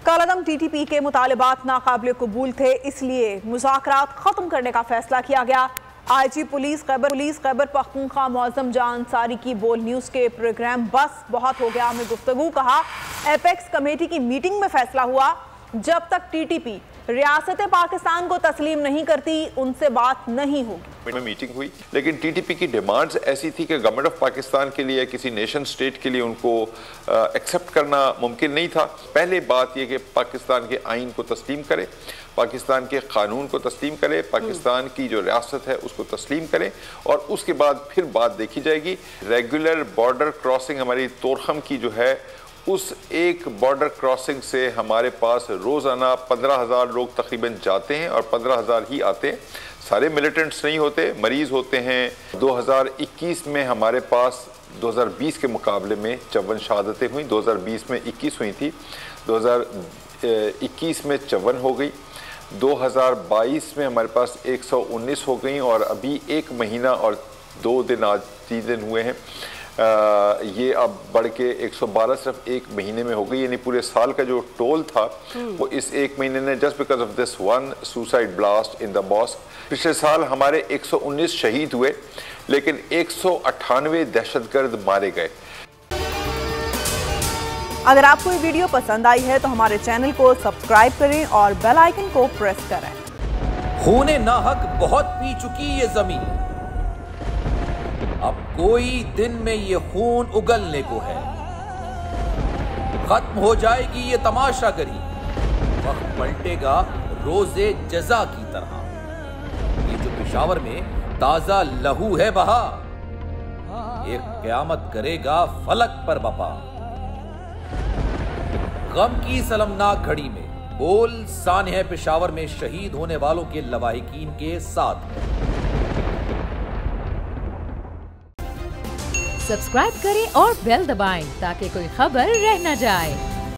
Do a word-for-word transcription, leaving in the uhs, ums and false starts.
कालादम TTP के मुतालबात नाकाबिल कबूल थे, इसलिए मुज़ाकरात खत्म करने का फैसला किया गया। IG police Khyber police Khyber Pakhtunkhwa Mauzam Jan Ansari की बोल न्यूज़ के प्रोग्राम बस बहुत हो गया में गुफ्तगू कहा, एपेक्स कमेटी की मीटिंग में फैसला हुआ, जब तक टीटीपी रियासत पाकिस्तान को तस्लीम नहीं करती उनसे बात नहीं होगी। में मीटिंग हुई, लेकिन टीटीपी की डिमांड्स ऐसी थी कि गवर्नमेंट ऑफ पाकिस्तान के लिए, किसी नेशन स्टेट के लिए उनको एक्सेप्ट करना मुमकिन नहीं था। पहले बात यह कि पाकिस्तान के आइन को तस्लीम करे, पाकिस्तान के कानून को तस्लीम करे, पाकिस्तान की जो रियासत है उसको तस्लीम करें, और उसके बाद फिर बात देखी जाएगी। रेगुलर बॉर्डर क्रॉसिंग हमारी तोरखम की जो है, उस एक बॉर्डर क्रॉसिंग से हमारे पास रोज़ाना पंद्रह हज़ार लोग तकरीबन जाते हैं और पंद्रह हज़ार ही आते हैं। सारे मिलिटेंट्स नहीं होते, मरीज़ होते हैं। दो हज़ार इक्कीस में हमारे पास दो हज़ार बीस के मुकाबले में चौवन शहादतें हुई। दो हज़ार बीस में इक्कीस हुई थी, दो हज़ार इक्कीस में चौवन हो गई। दो हज़ार बाईस में हमारे पास एक सौ उन्नीस हो गई, और अभी एक महीना और दो दिन, आज तीन दिन हुए हैं, आ, ये अब बढ़ के एक सौ बारह सिर्फ एक महीने में हो गई। यानी पूरे साल का जो टोल था वो इस एक महीने ने, just because of this one suicide blast in the mosque. पिछले साल हमारे एक सौ उन्नीस शहीद हुए, लेकिन एक सौ अट्ठानवे दहशतगर्द मारे गए। अगर आपको ये वीडियो पसंद आई है तो हमारे चैनल को सब्सक्राइब करें और बेल आइकन को प्रेस करें। खूने नाहक बहुत पी चुकी ये जमीन, अब कोई दिन में ये खून उगलने को है। खत्म हो जाएगी ये तमाशागरी, वक्त पलटेगा रोजे जजा की तरह। ये जो पेशावर में ताजा लहू है बहा, एक क़यामत करेगा फलक पर बपा। गम की सलमनाक घड़ी में बोल सानह पेशावर में शहीद होने वालों के लवाहिकीन के साथ है। सब्सक्राइब करें और बेल दबाएं ताकि कोई खबर रह न जाए।